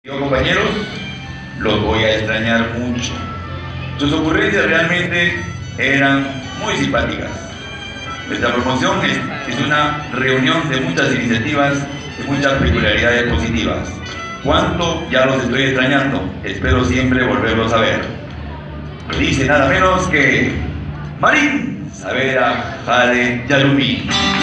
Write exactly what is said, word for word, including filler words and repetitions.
Yo, compañeros, los voy a extrañar mucho. Sus ocurrencias realmente eran muy simpáticas. Nuestra promoción es, es una reunión de muchas iniciativas, de muchas peculiaridades positivas. ¿Cuánto ya los estoy extrañando? Espero siempre volverlos a ver. Dice nada menos que Marín Saavedra Jade Yalumí.